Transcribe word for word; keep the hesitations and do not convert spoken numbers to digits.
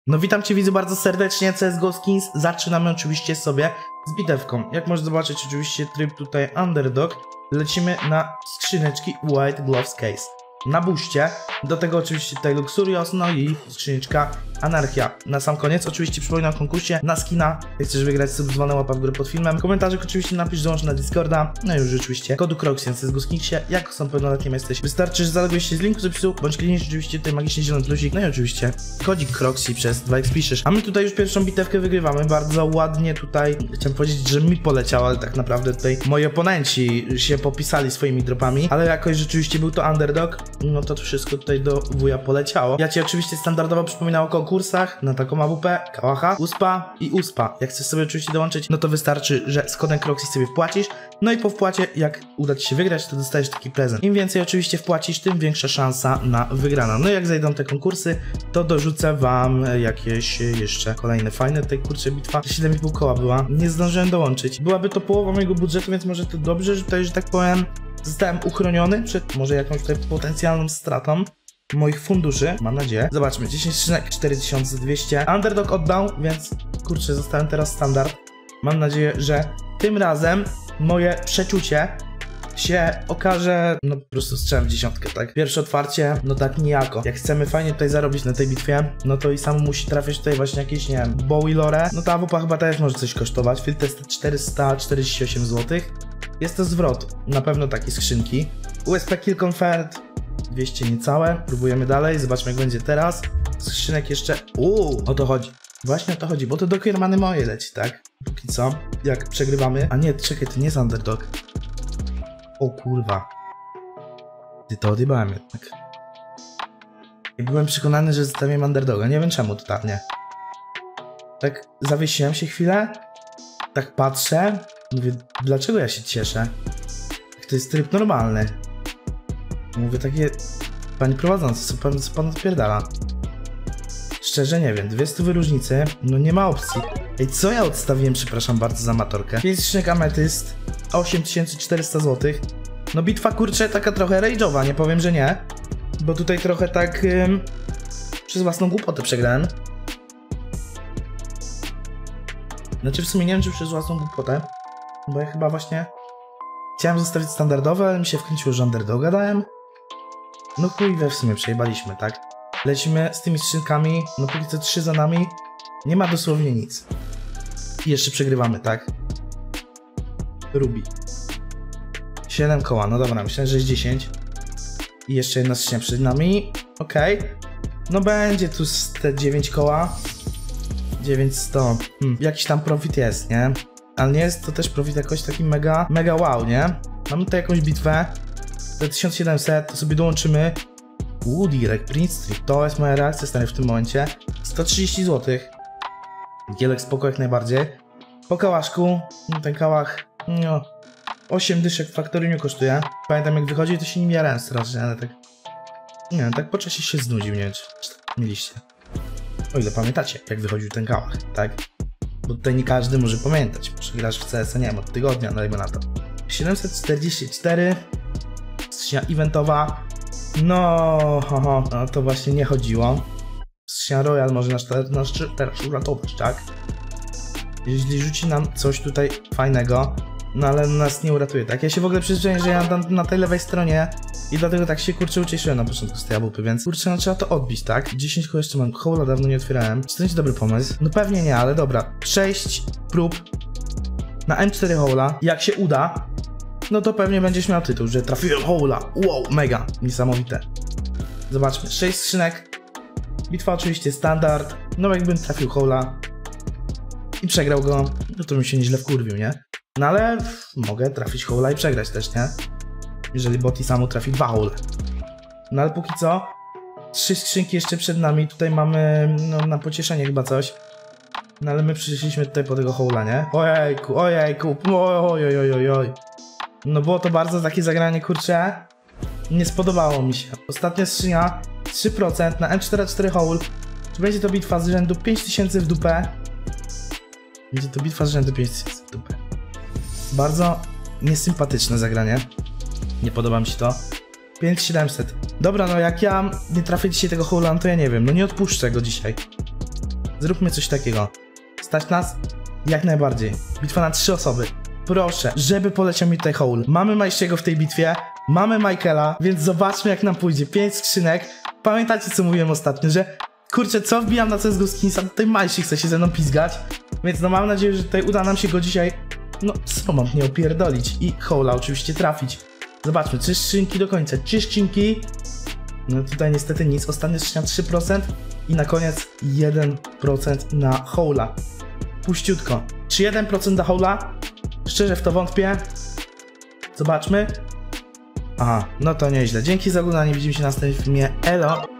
No witam cię widzu bardzo serdecznie, C S G O Skins. Zaczynamy oczywiście sobie z bitewką. Jak możesz zobaczyć, oczywiście tryb tutaj Underdog. Lecimy na skrzyneczki White Gloves Case. Na buście, do tego oczywiście tutaj Luxurious, no i skrzyneczka Anarchia. Na sam koniec oczywiście przypominam o konkursie na skina. Jak chcesz wygrać, subzwana łapa w górę pod filmem. W komentarzach oczywiście napisz, dołącz na Discorda. No i już rzeczywiście kodu Croxy na C S G O Skinsie. Jak są pełnoletnim jesteś, wystarczy, że zalogujesz się z linku z opisu, bądź klikniesz oczywiście tutaj magiczny zielony plusik. No i oczywiście kodzik Croxy przez dwa X piszesz. A my tutaj już pierwszą bitewkę wygrywamy. Bardzo ładnie tutaj, chciałem powiedzieć, że mi poleciał, ale tak naprawdę tutaj moi oponenci się popisali swoimi dropami. Ale jakoś rzeczywiście był to Underdog. No to wszystko tutaj do wuja poleciało. Ja ci oczywiście standardowo przypominam o konkursach na taką A W P, Kałacha, Uspa i Uspa. Jak chcesz sobie oczywiście dołączyć, no to wystarczy, że z kodem Croxy sobie wpłacisz. No i po wpłacie, jak uda ci się wygrać, to dostajesz taki prezent. Im więcej oczywiście wpłacisz, tym większa szansa na wygraną. No i jak zajdą te konkursy, to dorzucę wam jakieś jeszcze kolejne fajne. Tutaj kurczę bitwa siedem i pół koła była. Nie zdążyłem dołączyć. Byłaby to połowa mojego budżetu, więc może to dobrze, że tutaj, że tak powiem, zostałem uchroniony przed może jakąś tutaj potencjalną stratą moich funduszy, mam nadzieję. Zobaczmy, dziesięć skrzynek, cztery tysiące dwieście. Underdog oddał, więc kurczę, zostałem teraz standard. Mam nadzieję, że tym razem moje przeczucie się okaże, no po prostu strzelam w dziesiątkę, tak? Pierwsze otwarcie, no tak nijako. Jak chcemy fajnie tutaj zarobić na tej bitwie, no to i sam musi trafić tutaj właśnie jakieś, nie wiem, Bowie Lore. No ta A W P chyba też może coś kosztować. Field test czterysta czterdzieści osiem złotych. Jest to zwrot, na pewno takie skrzynki. U S P Kill Confirmed, dwieście niecałe. Próbujemy dalej, zobaczmy jak będzie teraz. Skrzynek jeszcze, uuu, o to chodzi. Właśnie o to chodzi, bo to do kiermany moje leci, tak? Póki co, jak przegrywamy. A nie, czekaj, to nie jest Underdog. O kurwa. Ty to odjebałem jednak. I byłem przekonany, że zostawiłem Underdoga, nie wiem czemu totalnie. Tak zawiesiłem się chwilę, tak patrzę, mówię, dlaczego ja się cieszę? To jest tryb normalny. Mówię takie, pani prowadzący, co pan, co pan odpierdala? Szczerze nie wiem, dwie stówy różnicy, no nie ma opcji. Ej, co ja odstawiłem, przepraszam bardzo za amatorkę? pięć skrzynek ametyst, osiem tysięcy czterysta złotych. No bitwa kurczę taka trochę rage'owa, nie powiem, że nie. Bo tutaj trochę tak ym, przez własną głupotę przegrałem. Znaczy w sumie nie wiem, czy przez własną głupotę. Bo ja chyba właśnie chciałem zostawić standardowe, ale mi się wkręciło, że Underdoga dałem. No chuj we w sumie przejebaliśmy, tak? Lecimy z tymi skrzynkami, no póki co trzy za nami. Nie ma dosłownie nic. I jeszcze przegrywamy, tak? Ruby. siedem koła, no dobra, myślę, że jest dziesięć. I jeszcze jedna skrzynia przed nami. Okej. Okay. No będzie tu te dziewięć koła. dziewięć sto. Hmm. Jakiś tam profit jest, nie? Ale nie jest to też profit jakoś taki mega, mega wow, nie? Mamy tutaj jakąś bitwę. Za tysiąc siedemset, to sobie dołączymy. Uuu, Direct Print Strip. To jest moja reakcja, stary, w tym momencie. sto trzydzieści złotych. Gielek spoko jak najbardziej. Po kałaszku, no ten kałach, no, osiem dyszek w Factoryniu kosztuje. Pamiętam jak wychodzi, to się nim jarałem strasznie, ale tak, nie wiem, tak po czasie się znudził, nie wiem, czy tak mieliście. O ile pamiętacie, jak wychodził ten kałach, tak? Bo tutaj nie każdy może pamiętać, może grasz w C S, nie wiem, od tygodnia, dajmy na to. siedemset czterdzieści cztery, skrzynia eventowa, no, ho, ho, no to właśnie nie chodziło. Skrzynia Royal może nas, nas teraz uratować, tak? Jeśli rzuci nam coś tutaj fajnego, no ale nas nie uratuje, tak? Ja się w ogóle przyzwyczaiłem, że ja na, na tej lewej stronie i dlatego tak się kurczę ucieszyłem na początku z tej A W P, więc kurczę, no trzeba to odbić, tak? dziesięć koła jeszcze mam, koła dawno nie otwierałem. Czy to jest dobry pomysł? No pewnie nie, ale dobra. sześć prób na M cztery hola. Jak się uda, no to pewnie będziesz miał tytuł, że trafiłem hola. Wow, mega, niesamowite. Zobaczmy, sześć skrzynek. Bitwa oczywiście standard. No jakbym trafił hola i przegrał go, no to bym się nieźle wkurwił, nie? No ale mogę trafić hola i przegrać też, nie? Jeżeli bot i samo trafi dwa hole. No ale póki co trzy skrzynki jeszcze przed nami. Tutaj mamy, no na pocieszenie chyba coś. No ale my przyszliśmy tutaj po tego hola, nie? Ojejku, ojejku, oj, oj, oj, oj. No było to bardzo takie zagranie, kurcze. Nie spodobało mi się. Ostatnia skrzynia trzy procent na M czterdzieści cztery hole. Czy będzie to bitwa z rzędu pięć tysięcy w dupę? Będzie to bitwa z rzędu pięć tysięcy w dupę. Bardzo niesympatyczne zagranie. Nie podoba mi się to. pięć tysięcy siedemset. Dobra, no jak ja nie trafię dzisiaj tego hola, to ja nie wiem. No nie odpuszczę go dzisiaj. Zróbmy coś takiego. Stać nas? Jak najbardziej. Bitwa na trzy osoby. Proszę, żeby poleciał mi tutaj Howl. Mamy Majściego w tej bitwie, mamy Michaela, więc zobaczmy jak nam pójdzie. pięć skrzynek. Pamiętacie co mówiłem ostatnio, że kurczę, co wbijam na C S G O Skinsa, tutaj Majści chce się ze mną pizgać. Więc no mam nadzieję, że tutaj uda nam się go dzisiaj, no swobodnie opierdolić i Howla oczywiście trafić. Zobaczmy, trzy skrzynki do końca, trzy skrzynki. No tutaj niestety nic, ostatnia skrzynia trzy procent i na koniec jeden procent na Howla. Puściutko. Czy jeden procent na Howla? Szczerze w to wątpię. Zobaczmy. Aha, no to nieźle. Dzięki za oglądanie, widzimy się na następnym filmie. Elo!